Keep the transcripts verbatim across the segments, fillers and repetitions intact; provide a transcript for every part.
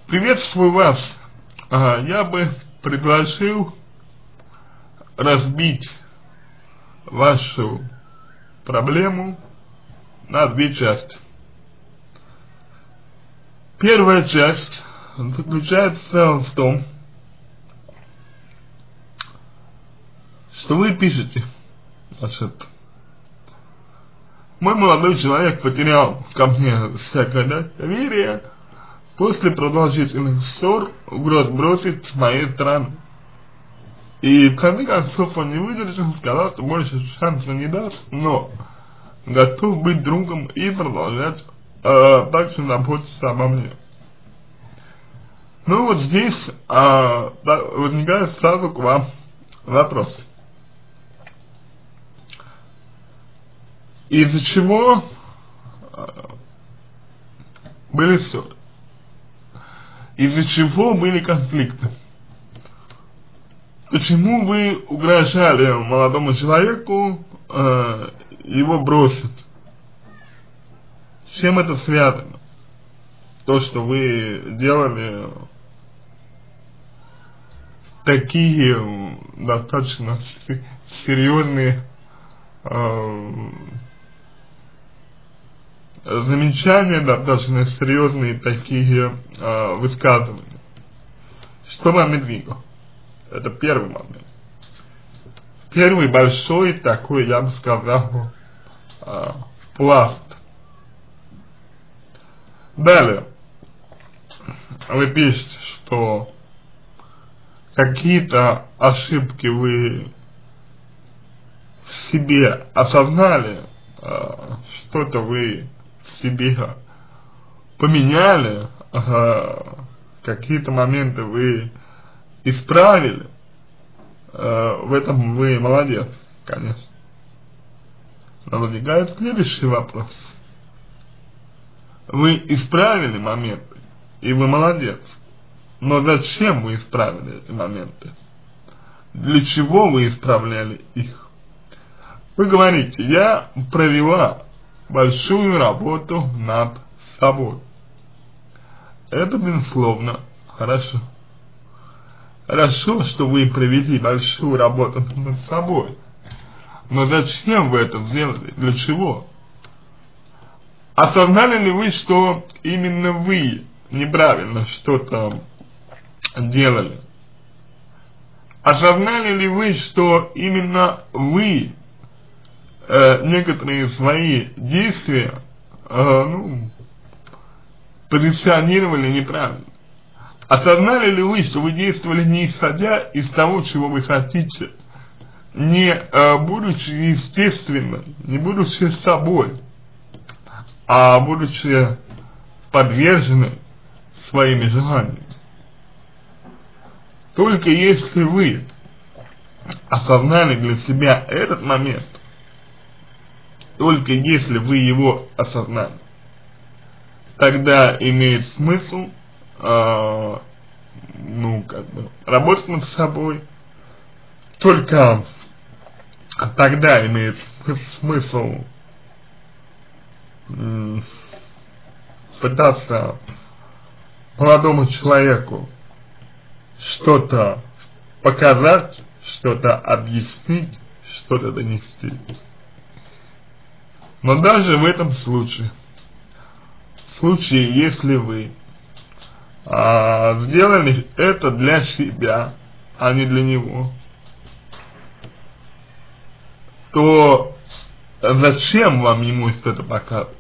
Приветствую вас. Ага, я бы предложил разбить вашу проблему на две части. Первая часть заключается в том, что вы пишете, значит, мой молодой человек потерял ко мне всякое доверие после продолжительных ссор, угроз бросить с моей стороны. И в конце концов он не выдержал, сказал, что больше шанса не даст, но готов быть другом и продолжать э, также заботиться обо мне. Ну вот здесь э, да, возникает сразу к вам вопрос. Из-за чего э, были ссоры? Из-за чего были конфликты? Почему вы угрожали молодому человеку э, его бросить? С чем это связано? То, что вы делали такие достаточно серьезные э, замечания, достаточно серьезные такие э, высказывания. Что вами двигало? Это первый момент. Первый большой такой, я бы сказал, э, пласт. Далее. Вы пишете, что какие-то ошибки вы в себе осознали, э, что-то вы в себе поменяли, э, какие-то моменты вы исправили, э, в этом вы молодец, конечно. Но возникает следующий вопрос. Вы исправили моменты, и вы молодец. Но зачем вы исправили эти моменты? Для чего вы исправляли их? Вы говорите, я провела большую работу над собой. Это, безусловно, хорошо. Хорошо, что вы провели большую работу над собой. Но зачем вы это сделали? Для чего? Осознали ли вы, что именно вы неправильно что-то делали? Осознали ли вы, что именно вы э, некоторые свои действия э, ну, позиционировали неправильно? Осознали ли вы, что вы действовали не исходя из того, чего вы хотите, не э, будучи естественно, не будучи собой, а будучи подвержены своими желаниями? Только если вы осознали для себя этот момент, только если вы его осознали, тогда имеет смысл э, ну, как бы, работать над собой. Только тогда имеет смысл м, пытаться молодому человеку что-то показать, что-то объяснить, что-то донести. Но даже в этом случае, в случае, если вы а, сделали это для себя, а не для него, то зачем вам ему что-то показывать?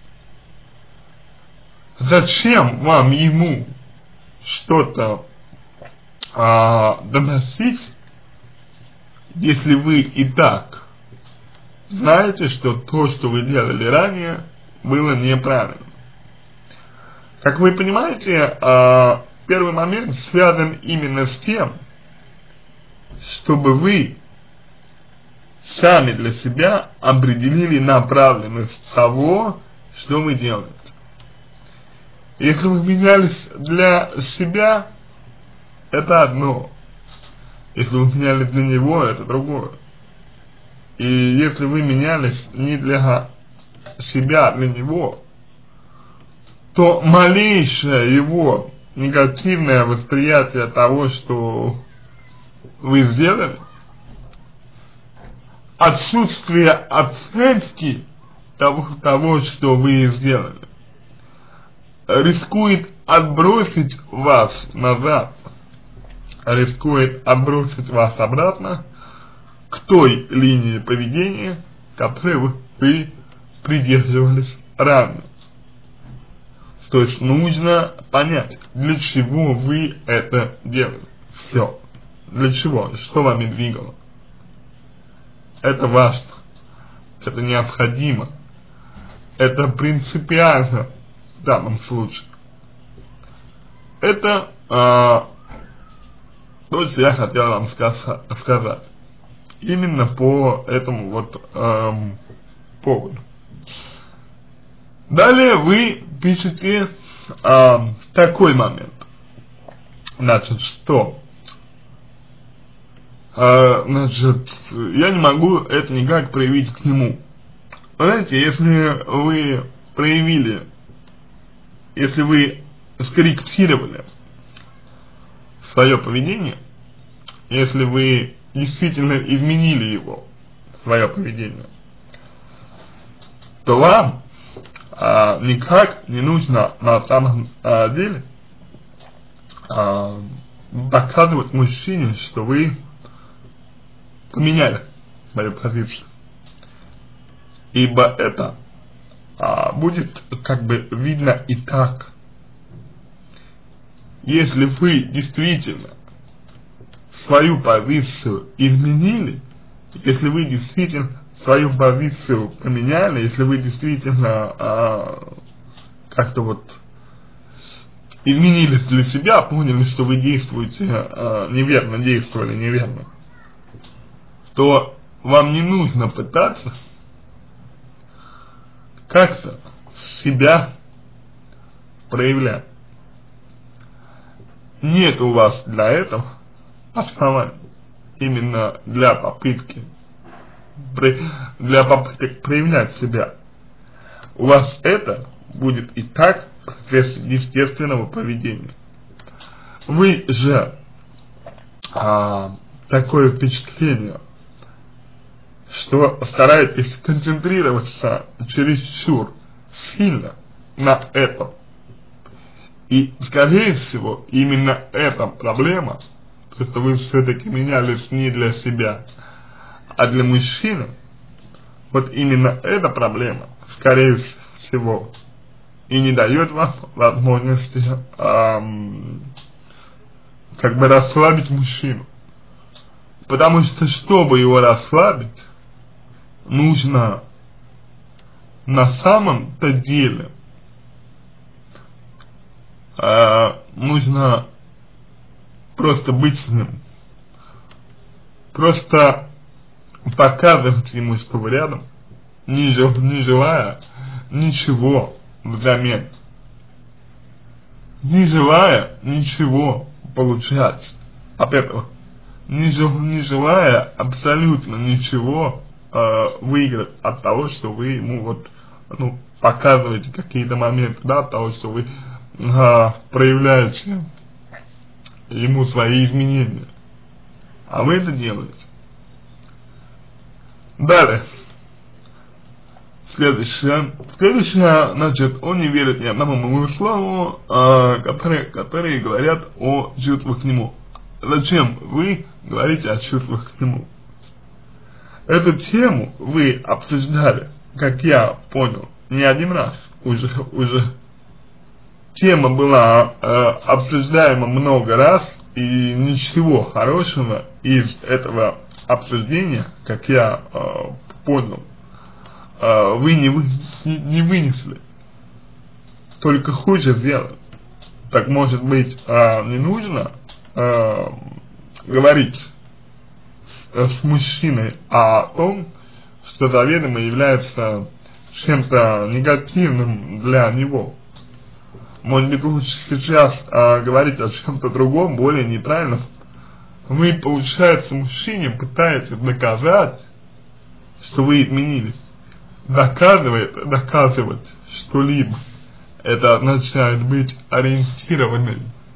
Зачем вам ему что-то а, доносить, если вы и так знаете, что то, что вы делали ранее, было неправильно? Как вы понимаете, а, первый момент связан именно с тем, чтобы вы сами для себя определили направленность того, что вы делаете. Если вы менялись для себя, это одно. Если вы менялись для него, это другое. И если вы менялись не для себя, а для него, то малейшая его негативное восприятие того, что вы сделали, отсутствие оценки того, того, что вы сделали, рискует отбросить вас назад, рискует отбросить вас обратно к той линии поведения, которой вы, вы придерживались ранее. То есть нужно понять, для чего вы это делали. Все. Для чего? Что вами двигало? Это важно. Это необходимо. Это принципиально в данном случае. Это э, то, что я хотел вам сказать. Именно по этому вот э, поводу. Далее вы пишете э, такой момент. Значит, что? Э, значит, я не могу это никак проявить к нему. Знаете, если вы проявили, если вы скорректировали свое поведение, если вы действительно изменили его, свое поведение, то вам а, никак не нужно на самом а, деле а, доказывать мужчине, что вы поменяли свою позицию. Ибо это а, будет как бы видно и так. Если вы действительно свою позицию изменили, если вы действительно свою позицию поменяли, если вы действительно а, как-то вот изменились для себя, поняли, что вы действуете а, неверно, действовали неверно, то вам не нужно пытаться как-то себя проявлять. Нет у вас для этого оснований, именно для попытки, для попыток проявлять себя. У вас это будет и так в процессе естественного поведения. Вы же а, такое впечатление, что стараетесь концентрироваться чересчур сильно на этом. И, скорее всего, именно эта проблема, то, что вы все-таки менялись не для себя, а для мужчины, вот именно эта проблема, скорее всего, и не дает вам возможности эм, как бы расслабить мужчину. Потому что, чтобы его расслабить, нужно на самом-то деле э, нужно просто быть с ним, просто показывать ему, что вы рядом, не, не желая ничего взамен, не желая ничего получать от этого, не, не желая абсолютно ничего э, выиграть от того, что вы ему вот, ну, показываете какие-то моменты, да, от того, что вы э, проявляете ему свои изменения. А вы это делаете. Далее. Следующее. Следующее, значит, он не верит ни одному моему слову, э, которые, которые говорят о чувствах к нему. Зачем вы говорите о чувствах к нему? Эту тему вы обсуждали, как я понял, не один раз. Уже, уже тема была э, обсуждаема много раз, и ничего хорошего из этого обсуждения, как я э, понял, э, вы не, вы, не, не вынесли. Только хуже сделать. Так, может быть, э, не нужно э, говорить с мужчиной о том, что заведомо является чем-то негативным для него. Может быть, лучше сейчас а, говорить о чем-то другом, более нейтральном. Вы, получается, мужчине пытаетесь доказать, что вы изменились. Доказывает, доказывать что-либо, это означает быть ориентированным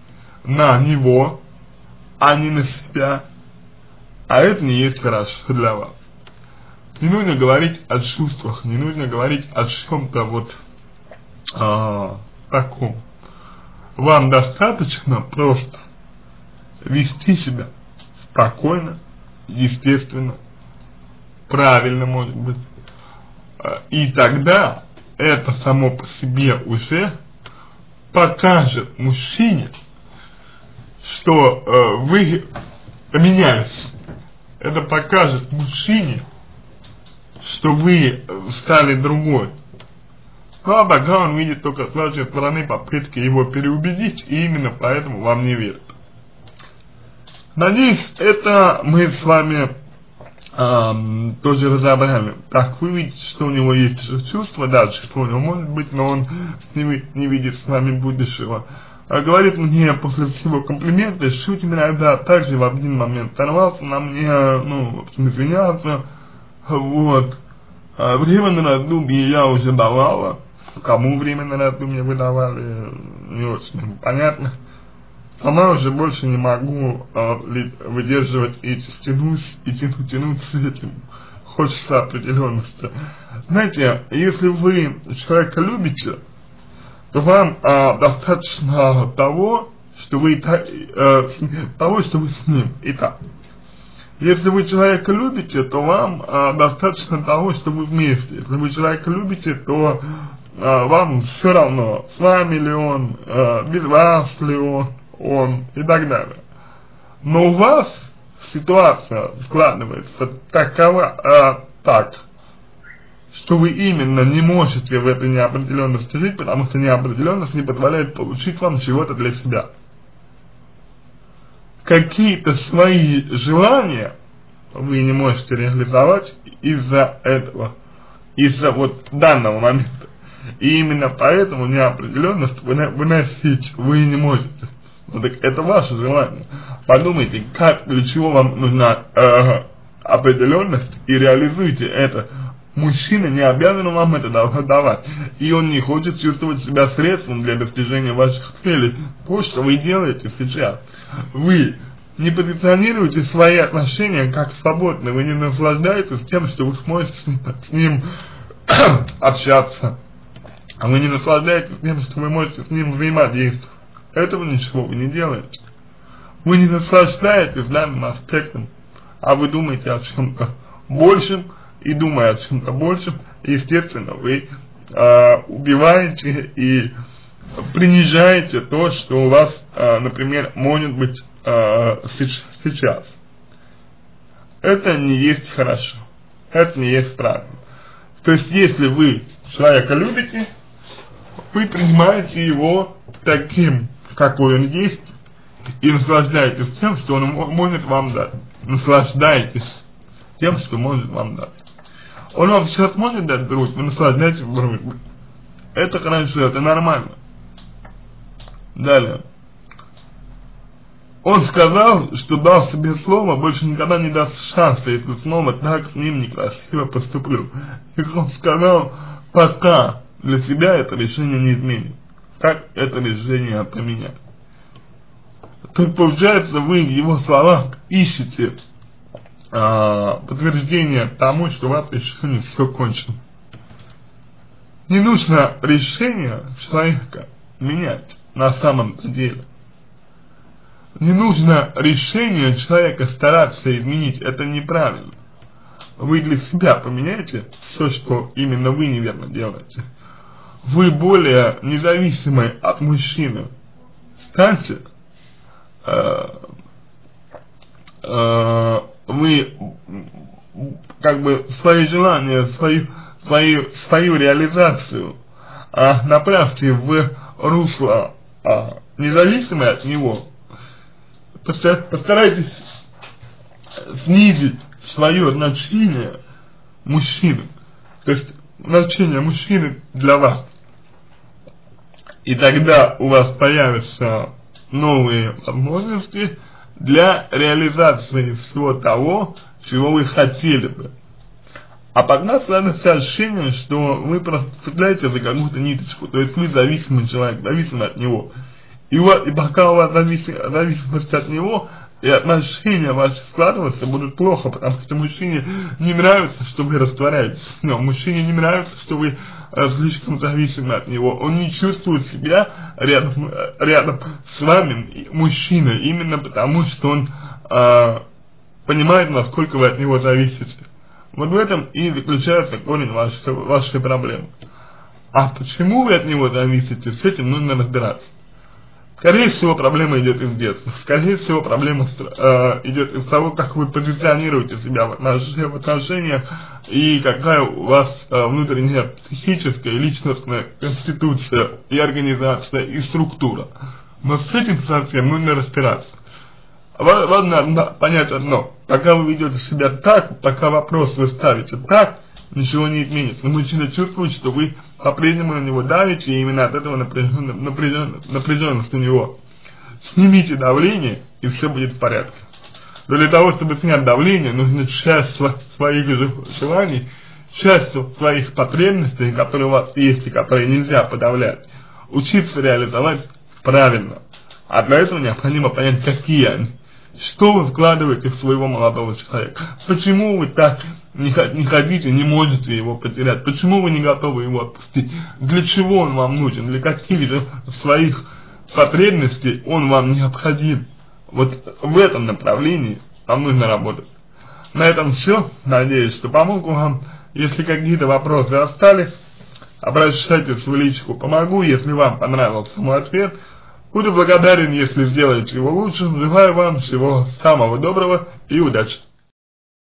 на него, а не на себя, а это не есть хорошо для вас. Не нужно говорить о чувствах, не нужно говорить о чем-то вот а, таком. Вам достаточно просто вести себя спокойно, естественно, правильно, может быть. И тогда это само по себе уже покажет мужчине, что э, вы поменялись. Это покажет мужчине, что вы стали другой. Ну а пока он видит только с вашей стороны попытки его переубедить, и именно поэтому вам не верит. Надеюсь, это мы с вами э, тоже разобрали. Так, вы видите, что у него есть чувства, дальше, что у него может быть, но он не, не видит с вами будущего. А говорит мне после всего комплимента, шутит иногда, также в один момент сорвался на мне, ну, в общем, извиняться, вот. А время на раздумье я уже давала, кому время на раздумье вы давали, не очень понятно. Сама уже больше не могу э, выдерживать и тянусь, и тянуть, тянуть с этим. Хочется определенности. Знаете, если вы человека любите, то вам э, достаточно того, что вы э, того, что вы с ним. Итак, если вы человека любите, то вам э, достаточно того, что вы вместе. Если вы человека любите, то э, вам все равно, с вами ли он, э, без вас ли он, он и так далее. Но у вас ситуация складывается такова, э, так, что вы именно не можете в этой неопределенности жить, потому что неопределенность не позволяет получить вам чего-то для себя. Какие-то свои желания вы не можете реализовать из-за этого, из-за вот данного момента. И именно поэтому неопределенность выносить вы не можете. Ну, так это ваше желание. Подумайте, как, для чего вам нужна э, определенность, и реализуйте это. Мужчина не обязан вам это давать, и он не хочет чувствовать себя средством для достижения ваших целей. То, что вы делаете сейчас, вы не позиционируете свои отношения как свободные, вы не наслаждаетесь тем, что вы сможете с ним общаться, вы не наслаждаетесь тем, что вы можете с ним взаимодействовать. Этого ничего вы не делаете. Вы не наслаждаетесь данным аспектом, а вы думаете о чем-то большем, и думая о чем-то большем, естественно, вы э, убиваете и принижаете то, что у вас, э, например, может быть э, сейчас. Это не есть хорошо. Это не есть правильно. То есть, если вы человека любите, вы принимаете его таким, какой он есть, и наслаждаетесь тем, что он может вам дать. Наслаждайтесь тем, что может вам дать. Он вам сейчас может дать дружбу, вы наслаждаетесь дружбой. Это хорошо, это нормально. Далее. Он сказал, что дал себе слово, больше никогда не даст шанса, если снова так с ним некрасиво поступлю. И он сказал, пока для себя это решение не изменит. Как это решение поменять? То есть, получается, вы в его словах ищете а, подтверждение тому, что у вас еще не все кончено. Не нужно решение человека менять на самом деле. Не нужно решение человека стараться изменить, это неправильно. Вы для себя поменяете все, что именно вы неверно делаете. Вы более независимы от мужчины станьте, э, э, вы как бы свои желания, свою, свою, свою реализацию э, направьте в русло э, независимое от него. Постарайтесь снизить свое значение мужчины, то есть значение мужчины для вас. И тогда у вас появятся новые возможности для реализации всего того, чего вы хотели бы. А пока складывается ощущение, что вы просто цепляете за какую-то ниточку, то есть вы зависимый человек, зависимый от него. И, вот, и пока у вас зависит, зависимость от него, и отношения ваши складываться будут плохо, потому что мужчине не нравится, что вы растворяетесь в нем, мужчине не нравится, что вы э, слишком зависимы от него, он не чувствует себя рядом, рядом с вами, мужчиной, именно потому, что он э, понимает, насколько вы от него зависите. Вот в этом и заключается корень вашей, вашей проблемы. А почему вы от него зависите, с этим нужно разбираться. Скорее всего, проблема идет из детства. Скорее всего, проблема э, идет из того, как вы позиционируете себя в отношениях, в отношениях и какая у вас э, внутренняя психическая и личностная конституция и организация и структура. Но с этим совсем нужно разбираться. Важно понять одно. Пока вы ведете себя так, пока вопрос вы ставите так, ничего не изменится. Но мужчина чувствует, что вы по-прежнему на него давите, и именно от этого напряженность, напряженность, напряженность у него. Снимите давление, и все будет в порядке. Но для того, чтобы снять давление, нужно часть своих желаний, часть своих потребностей, которые у вас есть и которые нельзя подавлять, учиться реализовать правильно. А для этого необходимо понять, какие они. Что вы вкладываете в своего молодого человека? Почему вы так не хотите, не можете его потерять? Почему вы не готовы его отпустить? Для чего он вам нужен? Для каких своих потребностей он вам необходим? Вот в этом направлении вам нужно работать. На этом все. Надеюсь, что помог вам. Если какие-то вопросы остались, обращайтесь в личку «Помогу». Если вам понравился мой ответ, буду благодарен, если сделаете его лучше. Желаю вам всего самого доброго и удачи.